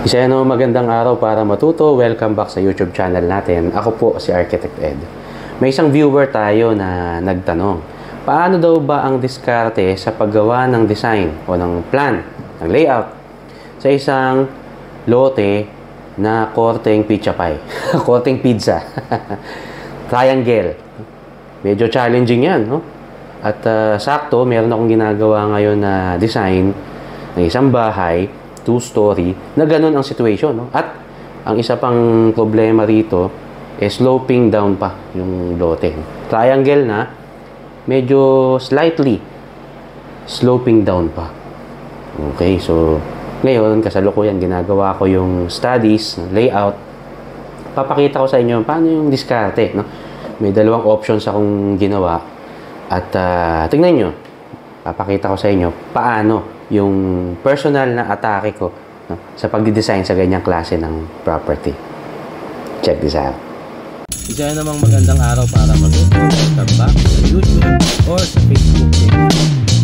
Isa yan magandang araw para matuto. Welcome back sa YouTube channel natin. Ako po si Architect Ed. May isang viewer tayo na nagtanong, paano daw ba ang diskarte sa paggawa ng design o ng plan, ng layout sa isang lote na korteng pizza pie. Korteng pizza. Triangle. Medyo challenging yan, no? At sakto, meron akong ginagawa ngayon na design ng isang bahay, 2-story, na ganun ang situation, no? At ang isa pang problema rito sloping down pa yung lote. Triangle na, medyo slightly sloping down pa. Okay, so ngayon, kasalukuyan, ginagawa ko yung studies, layout. Papakita ko sa inyo paano yung diskarte, no? May dalawang options akong ginawa. At tingnan nyo, papakita ko sa inyo paano yung personal na atake ko, no, sa pagdidesign sa ganyang klase ng property. Check this out. Isa namang magandang araw para matuto. Welcome back sa YouTube or sa Facebook page.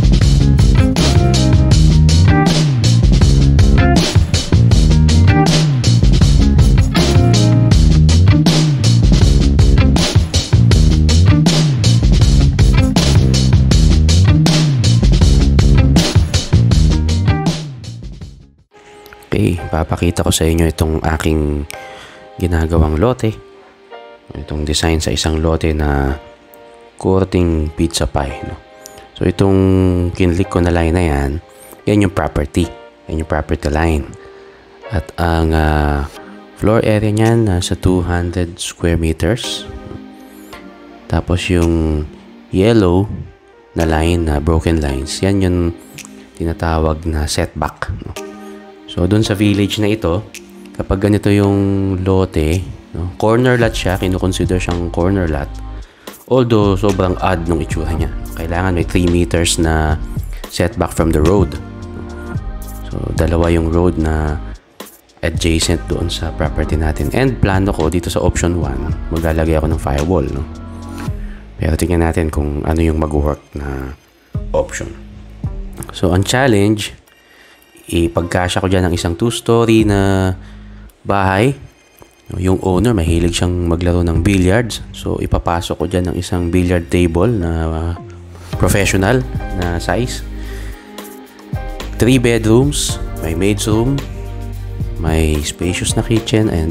Okay, papakita ko sa inyo itong aking ginagawang lote. Itong design sa isang lote na korteng pizza pie, no? So itong kinlik ko na line na yan yung property. Yan yung property line. At ang floor area niyan nasa 200 square meters. Tapos yung yellow na line na broken lines, yan yung tinatawag na setback, no? So, doon sa village na ito, kapag ganito yung lote, no, corner lot siya, kinukonsider siyang corner lot. Although, sobrang odd nung itsura niya. Kailangan may 3 meters na setback from the road. So, dalawa yung road na adjacent doon sa property natin. And plano ko dito sa option 1, maglalagay ako ng firewall, no? Pero tingnan natin kung ano yung mag-work na option. So, ang challenge, ipagkasya ko dyan ng isang 2-story na bahay. Yung owner, mahilig siyang maglaro ng billiards. So, ipapasok ko dyan ng isang billiard table na professional na size. 3 bedrooms, may maid's room, may spacious na kitchen, and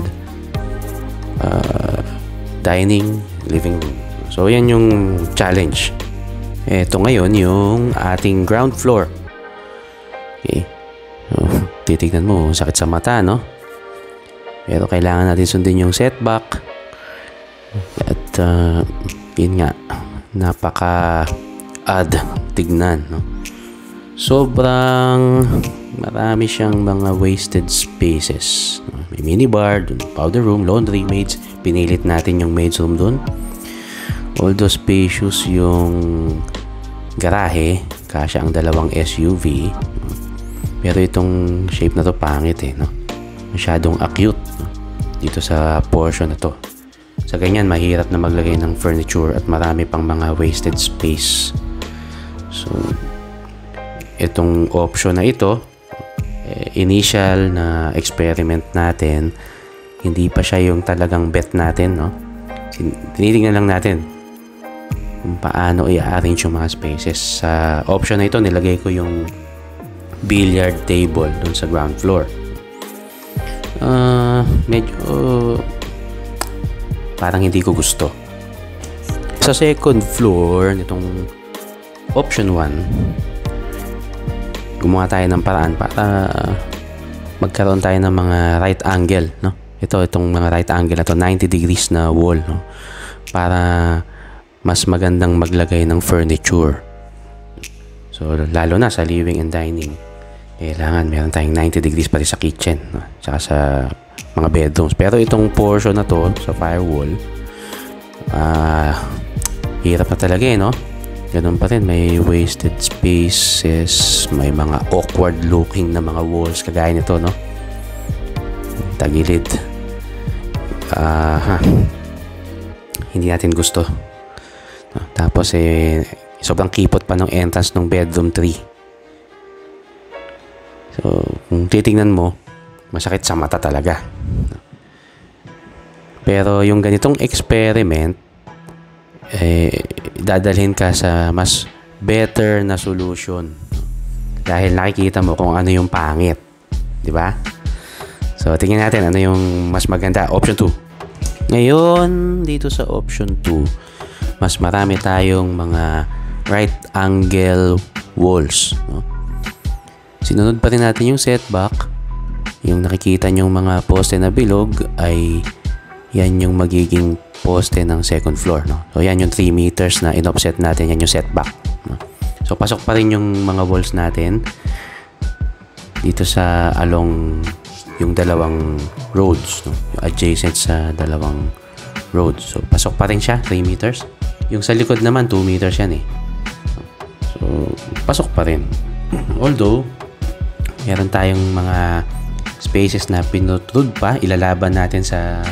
dining, living room. So, yan yung challenge. Ito ngayon yung ating ground floor. Okay. So, titignan mo, sakit sa mata, no? Pero kailangan natin sundin yung setback. At yun nga, napaka-odd tignan, no? Sobrang marami siyang mga wasted spaces. May minibar, powder room, laundry, maids. Pinilit natin yung maids room dun. Although spacious yung garahe, kasya ang dalawang SUV. Pero itong shape na to pangit, no? Masyadong acute, no? Dito sa portion na to. Sa ganyan, mahirap na maglagay ng furniture at marami pang mga wasted space. So, itong option na ito, initial na experiment natin, hindi pa siya yung talagang bet natin, no? Tinitingnan lang natin kung paano i-arrange yung mga spaces. Sa option na ito, nilagay ko yung billiard table dun sa ground floor. Medyo parang hindi ko gusto. Sa second floor nitong option 1, gumawa tayo ng paraan para magkaroon tayo ng mga right angle, no? Itong mga right angle na to, 90 degrees na wall, no? Para mas magandang maglagay ng furniture. So, lalo na sa living and dining, kailangan meron tayong 90 degrees pati sa kitchen, no? Tsaka sa mga bedrooms. Pero itong portion na to sa firewall, hirap na talaga, no? Ganun pa rin, may wasted spaces, may mga awkward looking na mga walls kagaya nito, no? Tagilid. Hindi natin gusto, no? Tapos sobrang kipot pa ng entrance ng bedroom 3. So, kung titingnan mo, Masakit sa mata talaga. Pero yung ganitong experiment, dadalhin ka sa mas better na solution. Dahil nakikita mo kung ano yung pangit. Di ba? So, tingnan natin ano yung mas maganda. Option 2. Ngayon, dito sa option 2, mas marami tayong mga right angle walls. No? Sinunod pa rin natin yung setback. Yung nakikita nyong mga poste na bilog ay yan yung magiging poste ng second floor. No? So, yan yung 3 meters na in-offset natin. Yan yung setback. No? So, pasok pa rin yung mga walls natin dito sa along yung dalawang roads. No? Yung adjacent sa dalawang roads. So, pasok pa rin siya. 3 meters. Yung sa likod naman, 2 meters yan eh. So, pasok pa rin. Although, meron tayong mga spaces na pinutrud pa. Ilalaban natin sa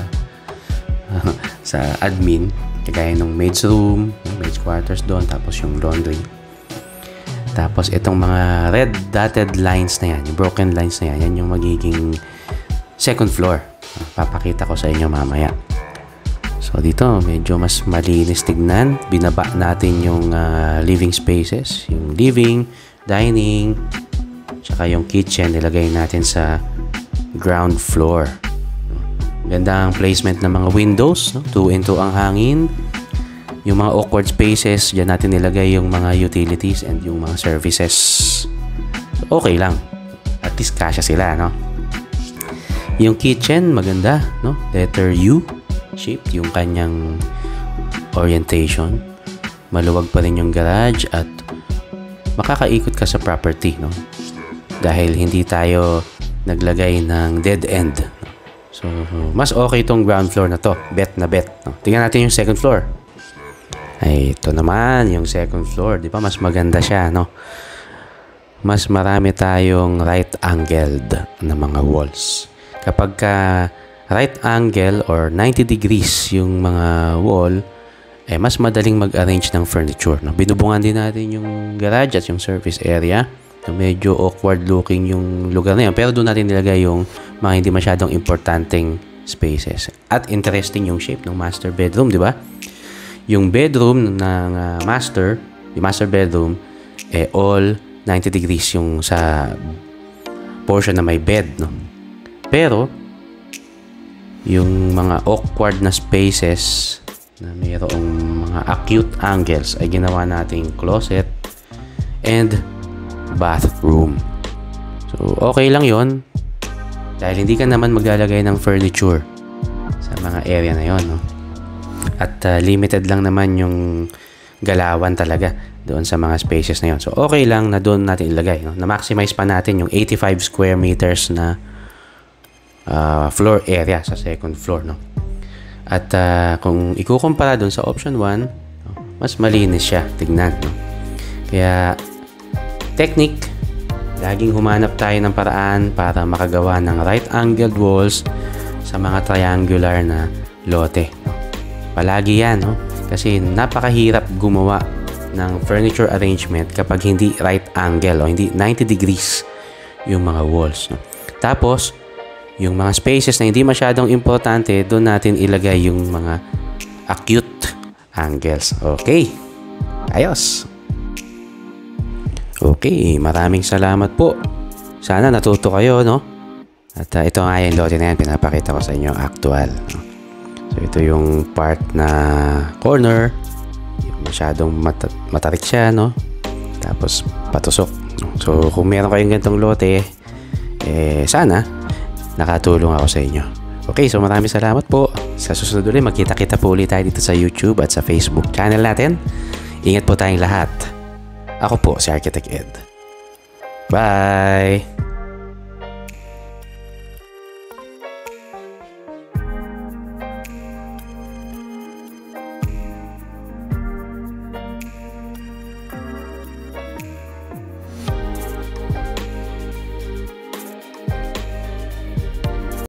sa admin. Kagaya ng maid's room, maid's quarters doon, tapos yung laundry. Tapos itong mga red dotted lines na yan, yung broken lines na yan, yan yung magiging second floor. Papakita ko sa inyo mamaya. So dito, medyo mas malinis tignan. Binaba natin yung living spaces, yung living, dining, tsaka yung kitchen, nilagay natin sa ground floor. Ganda ang placement ng mga windows, no? 2-in-2 ang hangin. Yung mga awkward spaces, dyan natin nilagay yung mga utilities and yung mga services. Okay lang. At least kasya sila, no? Yung kitchen, maganda, no? Letter U shaped yung kanyang orientation. Maluwag pa rin yung garage at makakaikot ka sa property, no? Dahil hindi tayo naglagay ng dead end. So, mas okay itong ground floor na to. Bet na bet. No? Tingnan natin yung second floor. Ay, ito naman yung second floor. Di ba? Mas maganda siya, no? Mas marami tayong right angled na mga walls. Kapag ka right angle or 90 degrees yung mga wall, mas madaling mag-arrange ng furniture. No? Binubungan din natin yung garage at yung service area. So, medyo awkward looking yung lugar na yun. Pero doon natin nilagay yung mga hindi masyadong importanteng spaces. At interesting yung shape ng master bedroom, di ba? Yung bedroom ng yung master bedroom, all 90 degrees yung sa portion na may bed, no? Pero, yung mga awkward na spaces na mayroong mga acute angles ay ginawa nating closet and bathroom. So, okay lang yon dahil hindi ka naman maglalagay ng furniture sa mga area na yon, no? At limited lang naman yung galawan talaga doon sa mga spaces na yon. So, okay lang na doon natin ilagay, no? Na-maximize pa natin yung 85 square meters na floor area sa second floor, no? At kung ikukumpara doon sa option 1, no, mas malinis siya tignan, no? Kaya technique, laging humanap tayo ng paraan para makagawa ng right angled walls sa mga triangular na lote. Palagi yan, no? Kasi napakahirap gumawa ng furniture arrangement kapag hindi right angle o hindi 90 degrees yung mga walls, no? Tapos, yung mga spaces na hindi masyadong importante, doon natin ilagay yung mga acute angles. Okay. Ayos. Okay, maraming salamat po. Sana natuto kayo, no? At ito nga yung lote na yan, pinapakita ko sa inyo actual, no? So, ito yung part na corner. Masyadong matarik siya, no? Tapos, patusok. So, kung meron kayong ganitong lote, sana nakatulong ako sa inyo. Okay, so maraming salamat po. Sa susunod ulit, magkita-kita po ulit tayo dito sa YouTube at sa Facebook channel natin. Ingat po tayong lahat. Ako po si Architect Ed. Bye!